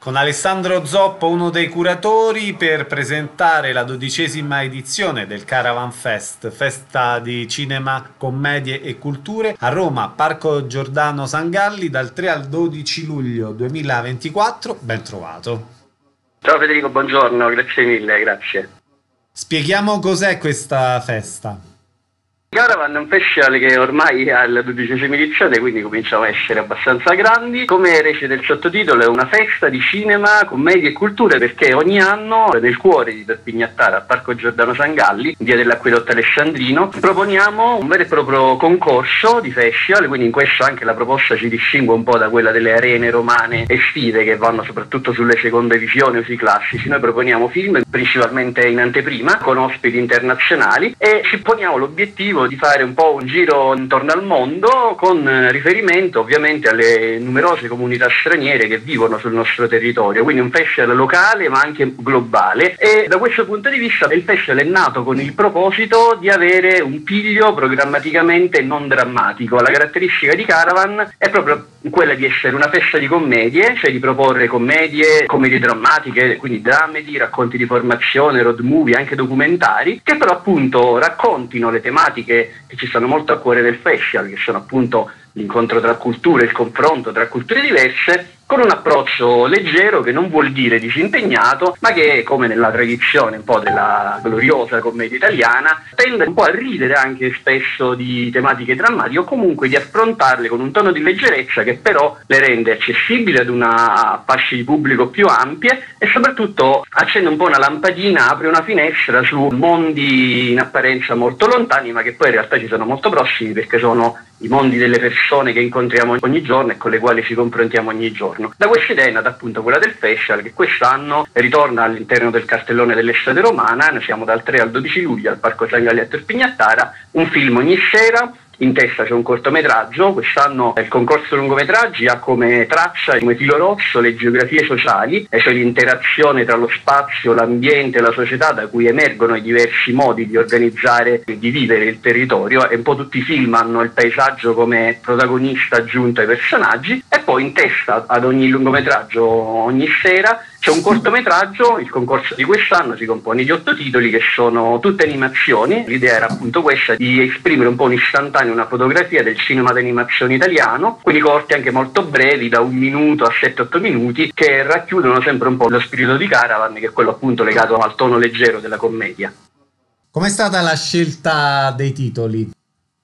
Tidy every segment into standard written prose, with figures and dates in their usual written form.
Con Alessandro Zoppo, uno dei curatori, per presentare la 12ª edizione del Caravan Fest, festa di cinema, commedie e culture, a Roma, Parco Giordano San Galli, dal 3 al 12 luglio 2024. Ben trovato. Ciao Federico, buongiorno, grazie mille, grazie. Spieghiamo cos'è questa festa. Caravan è un festival che ormai ha la 12ª edizione, quindi cominciamo a essere abbastanza grandi. Come recita il sottotitolo, è una festa di cinema, commedie e culture, perché ogni anno nel cuore di Perpignattara, al Parco Giordano San Galli, in via dell'Acquedotto Alessandrino, proponiamo un vero e proprio concorso di festival, quindi in questo anche la proposta ci distingue un po' da quella delle arene romane estive che vanno soprattutto sulle seconde visioni o sui classici. Noi proponiamo film principalmente in anteprima, con ospiti internazionali, e ci poniamo l'obiettivo di fare un po' un giro intorno al mondo con riferimento ovviamente alle numerose comunità straniere che vivono sul nostro territorio, quindi un festival locale ma anche globale. E da questo punto di vista il festival è nato con il proposito di avere un piglio programmaticamente non drammatico. La caratteristica di Caravan è proprio quella di essere una festa di commedie, cioè di proporre commedie drammatiche, quindi dramedy, racconti di formazione, road movie, anche documentari, che però appunto raccontino le tematiche che ci stanno molto a cuore del festival, che sono appunto l'incontro tra culture, il confronto tra culture diverse, con un approccio leggero che non vuol dire disimpegnato, ma che, come nella tradizione un po' della gloriosa commedia italiana, tende un po' a ridere anche spesso di tematiche drammatiche, o comunque di affrontarle con un tono di leggerezza che però le rende accessibili ad una fascia di pubblico più ampie, e soprattutto accende un po' una lampadina, apre una finestra su mondi in apparenza molto lontani, ma che poi in realtà ci sono molto prossimi, perché sono i mondi delle persone che incontriamo ogni giorno e con le quali ci confrontiamo ogni giorno. Da questa idea è nata appunto quella del festival, che quest'anno ritorna all'interno del cartellone dell'estate romana. Noi siamo dal 3 al 12 luglio al Parco San Galli a Perpignattara, un film ogni sera. In testa c'è un cortometraggio. Quest'anno il concorso lungometraggi ha come traccia, come filo rosso, le geografie sociali, e cioè l'interazione tra lo spazio, l'ambiente e la società, da cui emergono i diversi modi di organizzare e di vivere il territorio, e un po' tutti i film hanno il paesaggio come protagonista aggiunto ai personaggi. E poi in testa ad ogni lungometraggio, ogni sera, c'è un cortometraggio. Il concorso di quest'anno si compone di 8 titoli che sono tutte animazioni. L'idea era appunto questa, di esprimere un po' un istantaneo, una fotografia del cinema d'animazione italiano, quindi corti anche molto brevi, da 1 minuto a 7-8 minuti, che racchiudono sempre un po' lo spirito di Caravan, che è quello appunto legato al tono leggero della commedia. Com'è stata la scelta dei titoli?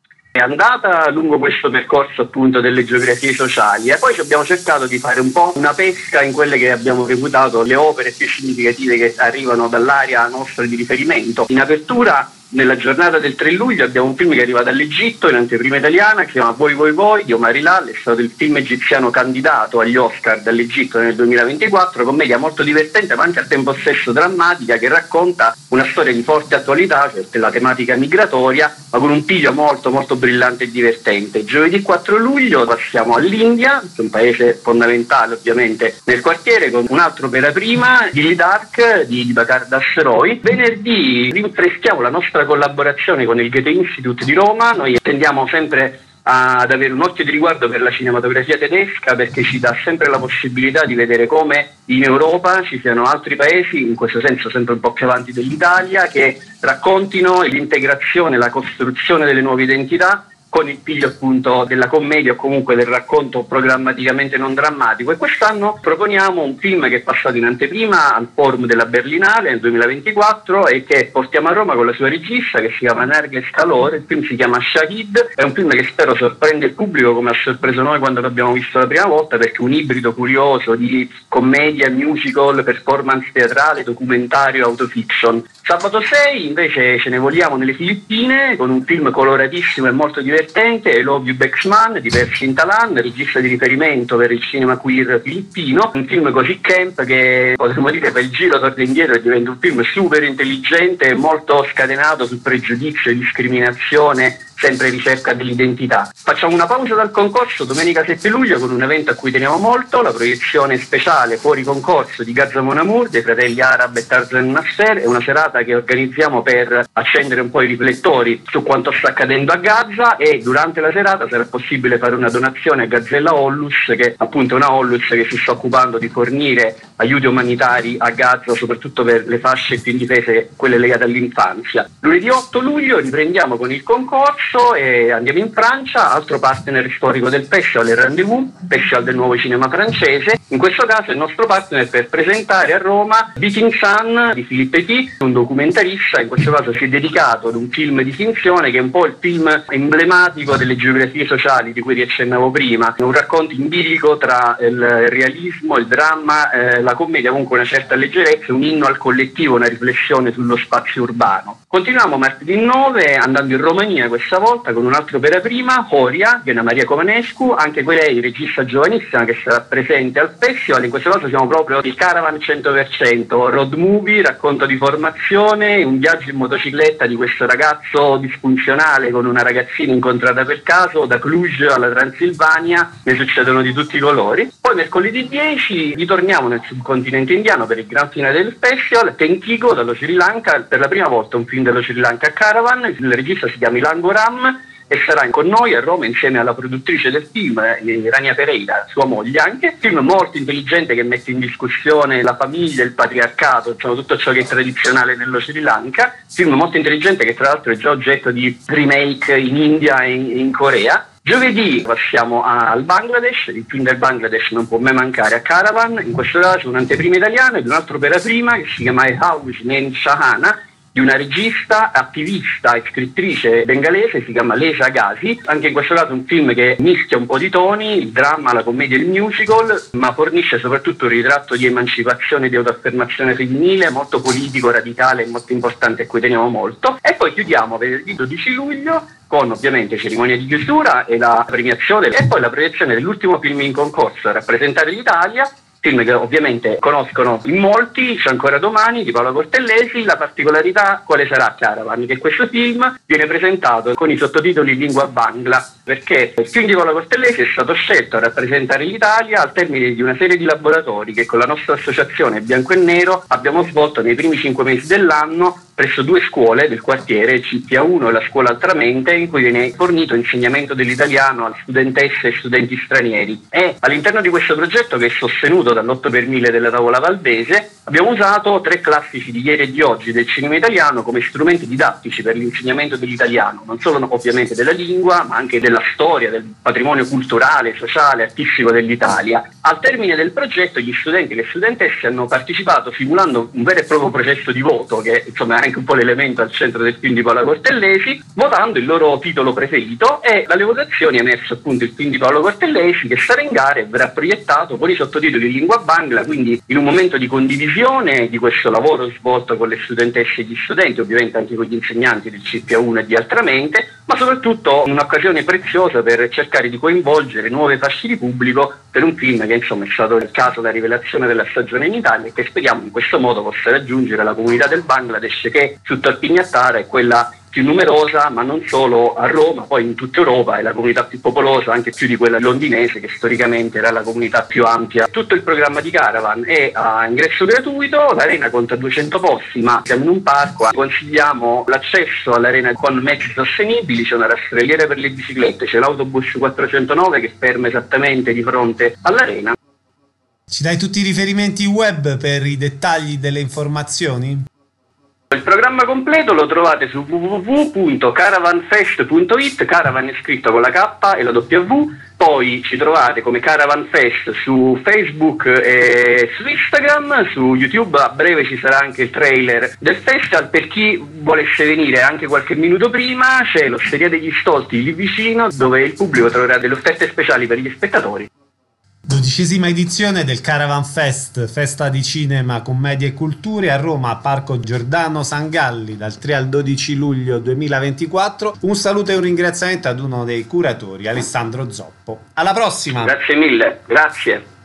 È andata lungo questo percorso appunto delle geografie sociali, e poi ci abbiamo cercato di fare un po' una pesca in quelle che abbiamo reputato le opere più significative che arrivano dall'area nostra di riferimento. In apertura, nella giornata del 3 luglio, abbiamo un film che arriva dall'Egitto in anteprima italiana, che si chiama Voi Voi Voi di Omar Hilal. È stato il film egiziano candidato agli Oscar dall'Egitto nel 2024, commedia molto divertente ma anche al tempo stesso drammatica, che racconta una storia di forte attualità, cioè la tematica migratoria, ma con un piglio molto molto brillante e divertente. Giovedì 4 luglio passiamo all'India, che è un paese fondamentale ovviamente nel quartiere, con un altro opera prima, Gilly Dark di Bakar Das Roy. Venerdì rinfreschiamo la nostra collaborazione con il Goethe Institute di Roma. Noi tendiamo sempre ad avere un occhio di riguardo per la cinematografia tedesca, perché ci dà sempre la possibilità di vedere come in Europa ci siano altri paesi, in questo senso sempre un po' più avanti dell'Italia, che raccontino l'integrazione, la costruzione delle nuove identità con il piglio appunto della commedia, o comunque del racconto programmaticamente non drammatico. E quest'anno proponiamo un film che è passato in anteprima al Forum della Berlinale nel 2024 e che portiamo a Roma con la sua regista, che si chiama Nerges Kalor. Il film si chiama Shahid, è un film che spero sorprende il pubblico come ha sorpreso noi quando l'abbiamo visto la prima volta, perché è un ibrido curioso di commedia, musical, performance teatrale, documentario, autofiction. Sabato 6 invece ce ne vogliamo nelle Filippine con un film coloratissimo e molto divertente, I Love You Bexman di Persin Talan, regista di riferimento per il cinema queer filippino. Un film così camp che potremmo dire per il giro torna indietro e diventa un film super intelligente e molto scatenato su pregiudizio, discriminazione sempre ricerca dell'identità. Facciamo una pausa dal concorso domenica 7 luglio con un evento a cui teniamo molto, la proiezione speciale fuori concorso di Gaza Mon Amour dei fratelli Arab e Tarzan Nasser. È una serata che organizziamo per accendere un po' i riflettori su quanto sta accadendo a Gaza, e durante la serata sarà possibile fare una donazione a Gazella Onlus, che appunto è una Onlus che si sta occupando di fornire aiuti umanitari a Gaza, soprattutto per le fasce più indifese, quelle legate all'infanzia. Lunedì 8 luglio riprendiamo con il concorso e andiamo in Francia, altro partner storico del festival, il Rendezvous, festival del nuovo cinema francese. In questo caso il nostro partner per presentare a Roma Viking Sun di Philippe P, un documentarista. In questo caso si è dedicato ad un film di finzione che è un po' il film emblematico delle geografie sociali di cui vi accennavo prima, un racconto idillico tra il realismo, il dramma, la commedia, comunque una certa leggerezza, un inno al collettivo, una riflessione sullo spazio urbano. Continuiamo martedì 9 andando in Romania, questa volta con un'altra opera prima, Horia di Ana Maria Covanescu, anche lei regista giovanissima che sarà presente al festival. In questo caso siamo proprio il Caravan 100%, road movie, racconto di formazione, un viaggio in motocicletta di questo ragazzo disfunzionale con una ragazzina incontrata per caso, da Cluj alla Transilvania, ne succedono di tutti i colori. Poi mercoledì 10 ritorniamo nel subcontinente indiano per il gran finale del festival, Tentigo dallo Sri Lanka, per la prima volta un film dello Sri Lanka a Caravan. Il regista si chiama Ilan Goram e sarà con noi a Roma insieme alla produttrice del film, Rania Pereira, sua moglie anche. Film molto intelligente che mette in discussione la famiglia, il patriarcato, insomma tutto ciò che è tradizionale nello Sri Lanka. Film molto intelligente che tra l'altro è già oggetto di remake in India e in Corea. Giovedì passiamo al Bangladesh, il film del Bangladesh non può mai mancare a Caravan, in questo caso un'anteprima italiana ed un'altra opera prima che si chiama A House Named Shahana, di una regista, attivista e scrittrice bengalese, si chiama Lesa Agassi. Anche in questo caso un film che mischia un po' di toni, il dramma, la commedia e il musical, ma fornisce soprattutto un ritratto di emancipazione e di autoaffermazione femminile, molto politico, radicale e molto importante, a cui teniamo molto. E poi chiudiamo venerdì 12 luglio con ovviamente cerimonia di chiusura e la premiazione e poi la proiezione dell'ultimo film in concorso a rappresentare l'Italia, film che ovviamente conoscono in molti, C'è ancora domani di Paolo Cortellesi. La particolarità quale sarà, Caravan? Che questo film viene presentato con i sottotitoli in lingua bangla, perché il film di Paolo Cortellesi è stato scelto a rappresentare l'Italia al termine di una serie di laboratori che con la nostra associazione Bianco e Nero abbiamo svolto nei primi 5 mesi dell'anno presso 2 scuole del quartiere, CPA1 e la scuola Altramente, in cui viene fornito insegnamento dell'italiano a studentesse e studenti stranieri. E all'interno di questo progetto, che è sostenuto dall'8 per 1000 della Tavola Valdese, abbiamo usato 3 classici di ieri e di oggi del cinema italiano come strumenti didattici per l'insegnamento dell'italiano, non solo ovviamente della lingua, ma anche della storia, del patrimonio culturale, sociale, artistico dell'Italia. Al termine del progetto gli studenti e le studentesse hanno partecipato simulando un vero e proprio processo di voto, che insomma è anche un po' l'elemento al centro del film di Paolo Cortellesi, votando il loro titolo preferito, e dalle votazioni è emerso appunto il film di Paolo Cortellesi, che sarà in gara e verrà proiettato con i sottotitoli in lingua bangla, quindi in un momento di condivisione di questo lavoro svolto con le studentesse e gli studenti, ovviamente anche con gli insegnanti del CPA1 e di Altramente, ma soprattutto un'occasione preziosa per cercare di coinvolgere nuove fasce di pubblico per un film che insomma è stato il caso la rivelazione della stagione in Italia e che speriamo in questo modo possa raggiungere la comunità del Bangladesh, che su Tarpignattara è quella più numerosa, ma non solo a Roma, poi in tutta Europa è la comunità più popolosa, anche più di quella londinese, che storicamente era la comunità più ampia. Tutto il programma di Caravan è a ingresso gratuito, l'arena conta 200 posti, ma siamo in un parco, consigliamo l'accesso all'arena con mezzi sostenibili, c'è una rastrelliera per le biciclette, c'è l'autobus 409 che ferma esattamente di fronte all'arena. Ci dai tutti i riferimenti web per i dettagli delle informazioni? Il programma completo lo trovate su www.caravanfest.it, Caravan è scritto con la K e la W, poi ci trovate come Caravan Fest su Facebook e su Instagram, su YouTube a breve ci sarà anche il trailer del festival. Per chi volesse venire anche qualche minuto prima c'è l'Osteria degli Stolti lì vicino, dove il pubblico troverà delle offerte speciali per gli spettatori. 12ª edizione del Caravan Fest, festa di cinema, commedia e culture a Roma, Parco Giordano San Galli, dal 3 al 12 luglio 2024. Un saluto e un ringraziamento ad uno dei curatori, Alessandro Zoppo. Alla prossima! Grazie mille, grazie.